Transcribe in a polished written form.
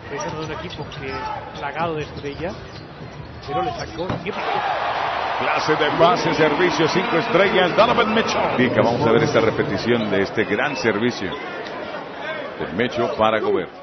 Pese de un equipo que plagado de estrellas, pero le sacó siempre. Clase de pase, servicio 5 estrellas, Donovan Mitchell. Bien, que vamos a ver esta repetición de este gran servicio del Mecho para Gobert.